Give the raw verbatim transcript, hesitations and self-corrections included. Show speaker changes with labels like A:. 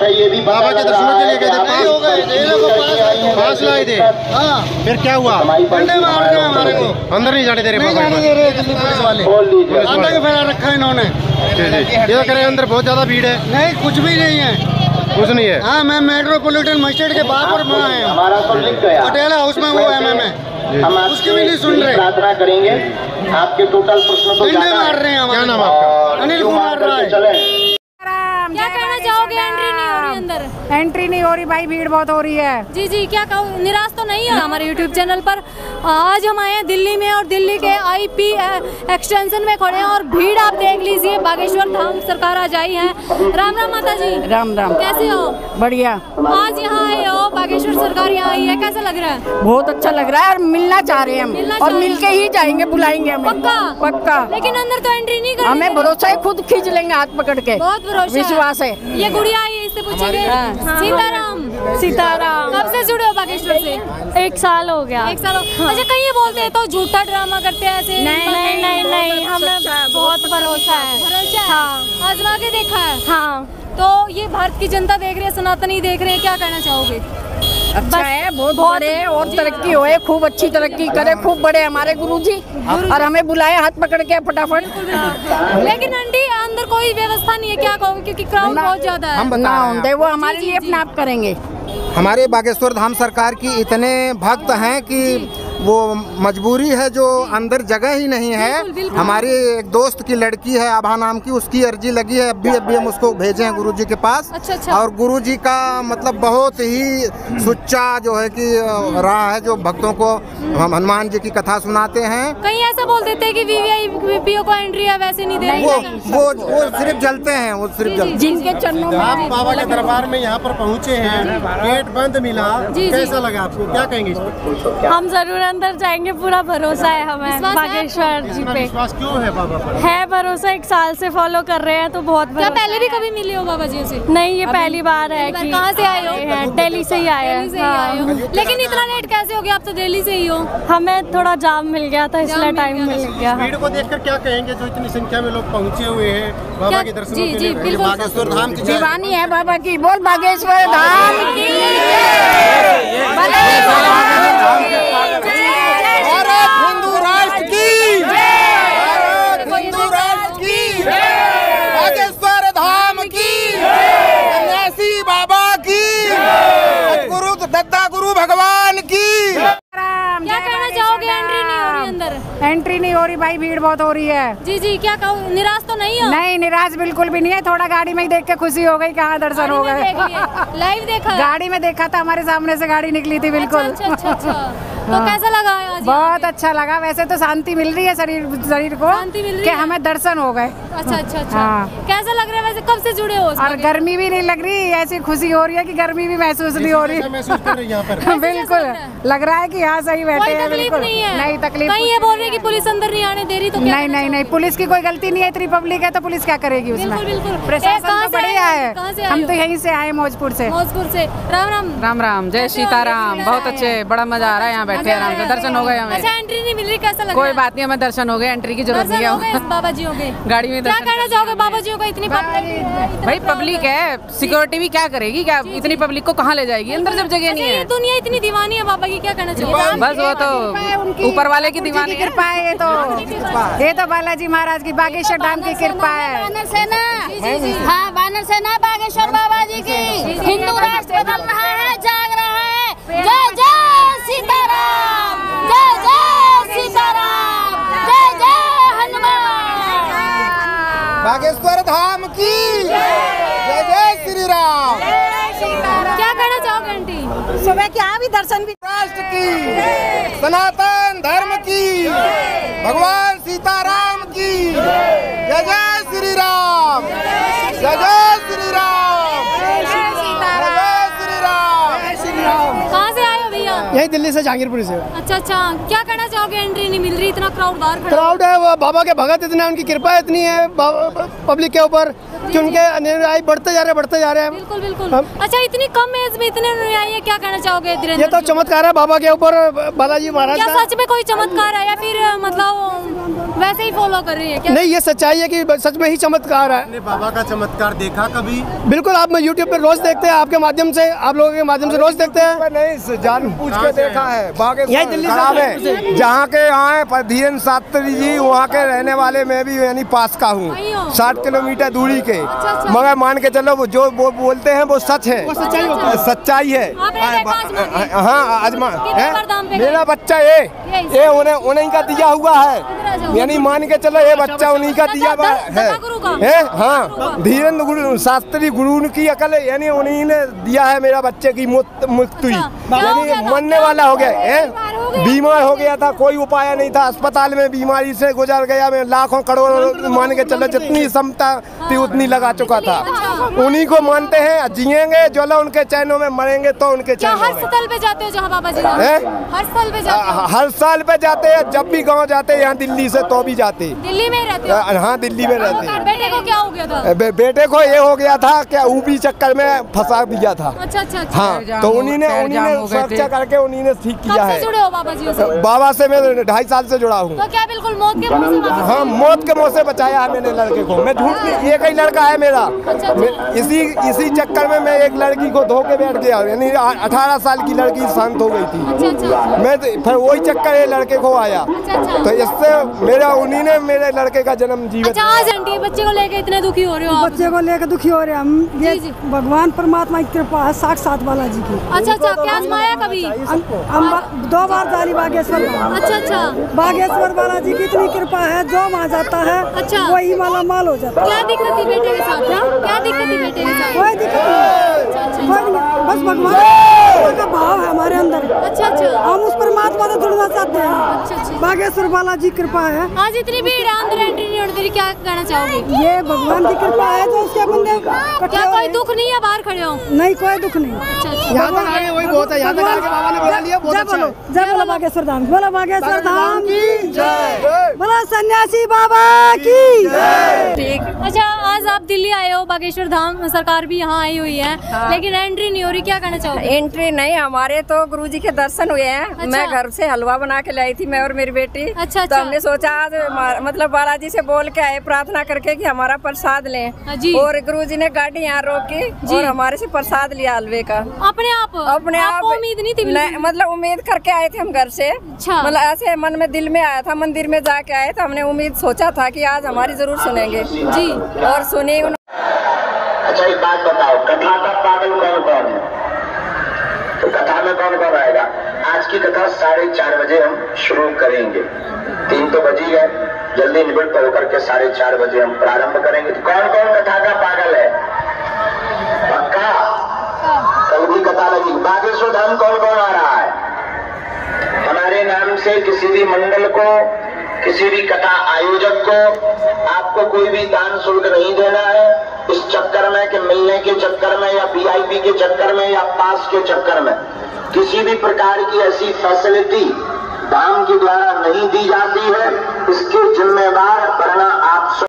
A: ये भी
B: बाबा के दर्शनों के लिए गए थे, पास हो गए, पास लाए थे। हाँ, फिर क्या हुआ?
C: डंडे मार रहे हैं हमारे को,
B: अंदर नहीं जाने दे रहे।
C: नहीं जाने दे रहे दिल्ली पुलिस वाले, आटा के फैला रखा है इन्होंने।
B: ये तो कह रहे हैं अंदर बहुत ज्यादा भीड़ है।
C: नहीं, कुछ भी नहीं है,
B: कुछ नहीं है।
C: हाँ, मैं मेट्रोपॉलिटन मजिस्ट्रेट के बाप और माँ है, पटेल हाउस में वो एम एम है, उसकी भी नहीं सुन रहे।
A: प्रार्थना करेंगे आपके टोटल प्रश्नों को
C: डंडे मार रहे हैं हमारे।
B: क्या नाम आपका?
C: अनिल कुमार राय।
D: क्या कहना चाहोगे? एंट्री नहीं हो रही अंदर?
E: एंट्री नहीं हो रही भाई, भीड़ बहुत हो रही है।
D: जी जी, क्या कहूँ, निराश तो नहीं है हमारे यूट्यूब चैनल पर। आज हम आए हैं दिल्ली में और दिल्ली के आईपी एक्सटेंशन में खड़े हैं और भीड़ आप देख लीजिए। बागेश्वर धाम सरकार आज आई है। राम राम माता जी।
E: राम राम।
D: कैसे हो?
E: बढ़िया।
D: आज यहाँ आए हो, बागेश्वर सरकार यहाँ आई है, कैसा लग रहा है?
E: बहुत अच्छा लग रहा है और मिलना चाह रहे हैं हम, और मिल के ही जाएंगे, बुलाएंगे हमें।
D: पक्का?
E: पक्का।
D: लेकिन अंदर तो एंट्री नहीं करेंगे।
E: हमें भरोसा है, खुद खींच लेंगे हाथ पकड़ के।
D: बहुत भरोसा,
E: विश्वास है।
D: ये गुड़िया आई है, इससे पूछेंगे।
E: हाँ।
D: सीताराम।
F: सीताराम।
D: कब से जुड़े हो बागेश्वर से?
F: एक साल हो गया।
D: एक साल हो। अच्छा, कहीं ये बोलते हैं तो झूठा ड्रामा करते हैं ऐसे?
F: नहीं नहीं नहीं नहीं, हमें बहुत भरोसा है।
D: भरोसा है?
F: हाँ।
D: आजमा के देखा है?
F: हाँ।
D: तो ये भारत की जनता देख रही है, सनातनी देख रहे हैं, क्या कहना चाहोगे?
E: अच्छा है, बहुत बड़े और तरक्की होए, खूब अच्छी तरक्की करे, खूब बड़े हमारे गुरुजी, और हमें बुलाए हाथ पकड़ के फटाफट।
D: लेकिन आंटी अंदर कोई व्यवस्था नहीं है, क्या कहोगे? क्योंकि क्राउड बहुत ज्यादा है।
B: हम बता रहे हैं,
E: वो हमारे लिए अपना आप करेंगे।
B: हमारे बागेश्वर धाम सरकार की इतने भक्त हैं कि वो मजबूरी है, जो अंदर जगह ही नहीं है।
D: बिल्कुल, बिल्कुल।
B: हमारी एक दोस्त की लड़की है आभा नाम की, उसकी अर्जी लगी है, अभी अभी हम उसको भेजे हैं गुरुजी के पास।
D: अच्छा, अच्छा।
B: और गुरुजी का मतलब बहुत ही सुच्चा जो है कि रहा है, जो भक्तों को हम हनुमान जी की कथा सुनाते हैं।
D: कहीं ऐसा बोल देते हैं कि वीवीआईपी को एंट्री है, वैसे नहीं दे
B: वो
D: रहे।
B: वो वो सिर्फ जलते हैं, वो सिर्फ जलते हैं।
E: जिनके चरणों में
B: आप बाबा के दरबार में यहाँ पर पहुँचे हैं, गेट बंद मिला, कैसा लगा आपको? क्या कहेंगे इस पर?
F: हम जरूर अंदर जाएंगे, पूरा भरोसा है हमें
D: विश्वास है
F: बागेश्वर जी पे।
B: विश्वास क्यों है बाबा पर?
F: है भरोसा, एक साल से फॉलो कर रहे हैं तो बहुत
D: क्या
F: भरोसा
D: पहले भी
F: है।
D: कभी मिले हो बाबा जी से?
F: नहीं, ये पहली बार है कि
D: कहाँ से आए हो?
F: हैं, दिल्ली से ही आए
D: दिल्ली से ही
F: हैं।
D: आए हो।
F: हाँ।
D: लेकिन इतना लेट कैसे हो गया? आप तो दिल्ली से ही हो।
F: हमें थोड़ा जाम मिल गया था,
D: जाम
F: इसलिए
D: मिल
F: टाइम
D: गया।
F: मिल गया।
B: भीड़ को देखकर क्या कहेंगे जो इतनी संख्या में लोग पहुँचे हुए हैं बाबा
D: क्या-
B: के दर्शनों
D: जी,
B: के
D: जी,
B: लिए?
D: बिल्कुल।
B: बागेश्वर धाम की जय।
E: दीवानी है बाबा की, बोल बागेश्वर धाम की
B: भारत हिंदू राष्ट्र की, भारत हिंदू राष्ट्र की, बागेश्वर धाम की, सन्यासी बाबा की, गुरु दत्ता गुरु भगवान की।
D: क्या कहना चाहोगे? एंट्री नहीं हो रही अंदर?
E: एंट्री नहीं हो रही भाई, भीड़ बहुत हो रही है।
D: जी जी, क्या कहूँ, निराश तो नहीं हो?
E: नहीं, निराश बिल्कुल भी नहीं है। थोड़ा गाड़ी में ही देख के खुशी हो गई, कहाँ दर्शन हो गए।
D: लाइव देखा?
E: गाड़ी में देखा था, हमारे सामने से गाड़ी निकली थी, बिल्कुल।
D: अच्छा अच्छा अच्छा। तो कैसा लगा आज?
E: बहुत अच्छा लगा। वैसे तो शांति मिल रही है शरीर शरीर को,
D: शांति मिल रही
E: कि
D: है?
E: हमें दर्शन हो गए।
D: अच्छा अच्छा अच्छा।
E: हाँ।
D: कैसा लग रहा है वैसे? कब से जुड़े हो?
E: और गर्मी भी नहीं लग रही, ऐसी खुशी हो रही है कि गर्मी भी महसूस नहीं हो रही।
B: महसूस कर रहे हैं यहाँ पर?
E: बिल्कुल लग रहा है कि यहाँ सही बैठे
D: कोई
E: हैं।
D: तकलीफ
E: बिल्कुल
D: नहीं है?
E: नहीं तकलीफ।
D: कहीं ये बोल रहे हैं कि पुलिस अंदर नहीं आने दे रही, तो क्या
E: नहीं
D: कहना
E: नहीं नहीं, पुलिस की कोई गलती नहीं है, इतनी पब्लिक है तो पुलिस क्या करेगी उसमें?
D: बिल्कुल बिल्कुल। ए,
E: प्रशासन
D: कहाँ
E: तो
D: से
E: बढ़िया
D: आए?
E: है।
D: कहाँ से आए
E: हम
D: हो?
E: तो यहीं से आए, मौजपुर से।
D: मौजपुर से। राम राम।
G: राम राम, जय
D: कैसे हो?
G: सीताराम।
D: जय
G: बहुत
D: सीताराम।
G: अच्छे, बड़ा मजा आ रहा है यहाँ बैठे आराम से। दर्शन हो गए हमें।
D: अच्छा, एंट्री नहीं मिल रही, कैसा लग
G: कोई
D: रहा है?
G: बात नहीं, हमें दर्शन हो गए, एंट्री की जरूरत नहीं
D: दर्शन हो गए
G: है।
D: इस बाबा जी हो गए।
G: गाड़ी में
D: क्या
G: दर्शन
D: कहना चाहोगे बाबा जी को? इतनी पब्लिक,
G: भाई पब्लिक है, सिक्योरिटी भी क्या करेगी? क्या इतनी पब्लिक को कहाँ ले जाएगी? अंदर जब जगह नहीं
D: ये
G: है।
D: दुनिया इतनी दीवानी है बाबा की, क्या कहना चाहिए?
G: बस वो तो ऊपर वाले की दीवानी है।
E: कृपा है, ये तो ये तो बालाजी महाराज की, बागेश्वर धाम की कृपा है।
F: वानर सेना, हाँ वानर सेना बागेश्वर बाबा जी की। हिंदू राष्ट्र बदल रहा है, जाग रहा है। जय जय सीताराम, जय जय सीताराम, जय जय हनुमान।
B: बागेश्वर धाम की जय, जय श्री राम।
D: क्या कहना चाहोगे आंटी?
E: सुबह क्या भी दर्शन भी।
B: राष्ट्र की, सनातन धर्म की, भगवान सीताराम की जय, जय श्री राम, जय जय श्री राम, जय श्री राम।
D: कहाँ से आए हो भैया?
C: यही दिल्ली से, जहांगीरपुर से।
D: अच्छा अच्छा, क्या कहना चाहोगे? एंट्री नहीं मिल रही, इतना क्राउड बाहर खड़ा।
C: क्राउड है, वो बाबा के भगत इतने, उनकी कृपा इतनी है पब्लिक के ऊपर कि उनके अनुयायी बढ़ते जा रहे बढ़ते जा रहे हैं।
D: बिल्कुल बिल्कुल। अच्छा, इतनी कम एज में इतने अनुयायी है, क्या कहना चाहोगे?
C: ये तो चमत्कार है बाबा के ऊपर, बालाजी महाराज
D: क्या
C: का।
D: सच में कोई चमत्कार है या फिर मतलब वैसे ही फॉलो कर रही है क्या?
C: नहीं, ये सच्चाई है कि सच में ही चमत्कार है।
B: आपने बाबा का चमत्कार देखा कभी?
C: बिल्कुल, आप मैं यूट्यूब पे रोज देखते हैं, आपके माध्यम से, आप लोगों के माध्यम से रोज देखते हैं।
H: नहीं, जान पूछ के देखा है।
C: यही दिल्ली से
H: जहाँ के यहाँ है धीरेन्द्र शास्त्री जी, वहाँ के रहने वाले मैं भी यानी पास का हूँ, साठ किलोमीटर दूरी के। मगर मान के चलो जो वो बोलते हैं वो सच है, सच्चाई है। हाँ, आजमा मेरा बच्चा ये ये उन्हें उन्हीं का दिया हुआ है, यानी मान के चलो ये बच्चा उन्हीं का दिया हुआ है। हाँ, धीरेन्द्र गुरु शास्त्री गुरु की अकल यानी उन्हीं ने दिया है मेरा बच्चे की मुक्ति, यानी मरने वाला हो गया है, बीमार हो गया था, कोई उपाय नहीं था, अस्पताल में बीमारी से गुजर गया। मैं लाखों करोड़ों मान के चलो जितनी क्षमता थी उतनी लगा चुका था। उन्हीं को मानते हैं, जिएंगे जो लोग उनके चैनों में, मरेंगे तो उनके चैनों में।
D: हर स्थल पे जाते हो जहाँ बाबा जी हर साल पे जाते हो?
H: हर साल पे जाते हैं, जब भी गांव जाते हैं, यहाँ दिल्ली से तो भी जाते।
D: दिल्ली में रहते हो?
H: हाँ, दिल्ली में रहते हैं।
D: बेटे को क्या हो गया था?
H: बे, बेटे को ये हो गया था क्या ऊपी चक्कर में फंसा दिया था।
D: अच्छा अच्छा अच्छा।
H: हाँ, तो उन्हीं ने उन्हीं ने सुरक्षा करके उन्हीं ने ठीक किया है।
D: जुड़े हो बाबा जी से?
H: बाबा से मैं ढाई साल से जुड़ा हूँ।
D: तो क्या बिल्कुल मौत के मुंह से?
H: हाँ, मौत के मुंह से बचाया है मैंने लड़के को। मैं झूठ नहीं, एक ही लड़का है मेरा। इसी इसी चक्कर में मैं एक लड़की को धो के बैठ गया, यानी अठारह साल की लड़की शांत हो गई थी। मैं फिर वही चक्कर ये लड़के को आया, तो इससे मेरा उन्हीं ने मेरे लड़के का जन्म जीवित।
D: अच्छा, आज आंटी बच्चे को लेकर इतने दुखी हो रहे हो?
E: बच्चे को लेकर दुखी हो रहे हैं हम। ये भगवान परमात्मा की कृपा है, साक्षात बालाजी की।
D: अच्छा अच्छा, क्या आजमाया कभी?
E: हम दो बार जाली बागेश्वर।
D: अच्छा अच्छा,
E: बागेश्वर बालाजी की इतनी कृपा है, जो वहाँ जाता है
D: अच्छा
E: वही माला माल हो जाता है।
D: क्या दिक्कत थी बेटे के साथ? क्या क्या दिक्कत थी बेटे के साथ?
E: कोई दिक्कत नहीं, कोई नहीं, बस भगवान का भाव है हमारे अंदर।
D: अच्छा अच्छा,
E: हम उस परमात्मा से जुड़ना चाहते हैं।
D: अच्छा अच्छा,
E: बागेश्वर बालाजी कृपा है।
D: आज इतनी भीड़ है, अंदर एंट्री नहीं होती, क्या कहना चाहोगे?
E: ये भगवान की कृपा है, तो उसके बंदे
D: क्या कोई दुख नहीं है? बाहर खड़े हो?
E: नहीं, कोई दुख नहीं।
D: अच्छा अच्छा,
C: यहाँ तक आगे वही बहुत है, यहाँ तक आगे बाबा ने बता लिया, बहुत अच्छा है।
E: जय बोलो बागेश्वर धाम, बोलो बागेश्वर धाम की जय, बोलो सन्यासी बाबा की जय।
D: ठीक। अच्छा, आज आप दिल्ली आए हो, बागेश्वर धाम सरकार भी यहाँ आई हुई है, हाँ। लेकिन एंट्री नहीं हो रही, क्या कहना चाहोगे?
E: एंट्री नहीं, हमारे तो गुरुजी के दर्शन हुए हैं। अच्छा। मैं घर से हलवा बना के लाई थी, मैं और मेरी बेटी।
D: अच्छा,
E: तो हमने सोचा आज मतलब बालाजी से बोल के आए, प्रार्थना करके कि हमारा प्रसाद लें, और गुरुजी ने गाड़ी यहाँ रोकी और हमारे से प्रसाद लिया हलवे का।
D: अपने आप
E: अपने आप
D: उम्मीद नहीं थी?
E: मतलब उम्मीद करके आए थे हम घर से।
D: अच्छा।
E: मतलब ऐसे मन में दिल में आया था, मंदिर में जाके आए तो हमने उम्मीद सोचा था कि आज हमारी जरूर सुनेंगे जी, और सुनी।
A: अच्छा, एक बात बताओ, कथा का पागल कौन कौन है? तो कथा में कौन कौन आएगा? आज की कथा साढ़े चार बजे हम शुरू करेंगे। तीन तो बजी गए, जल्दी निबट होकर के साढ़े चार बजे हम प्रारंभ करेंगे। तो कौन कौन कथा का पागल है? पक्का कल भी कथा लगी। बागेश्वर धाम कौन कौन आ रहा है? हमारे नाम से किसी भी मंडल को, किसी भी कथा आयोजक को आपको कोई भी दान शुल्क नहीं देना है। इस चक्कर में कि मिलने के चक्कर में या वीआईपी के चक्कर में या पास के चक्कर में किसी भी प्रकार की ऐसी फैसिलिटी धाम के द्वारा नहीं दी जाती है। इसके जिम्मेदार वरना आप